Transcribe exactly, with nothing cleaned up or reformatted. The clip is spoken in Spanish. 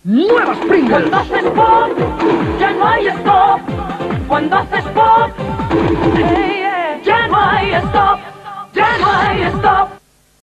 ¡Nuevas Pringles! Cuando haces pop, ya no hay stop. Cuando haces pop, hey, yeah, ya no hay stop.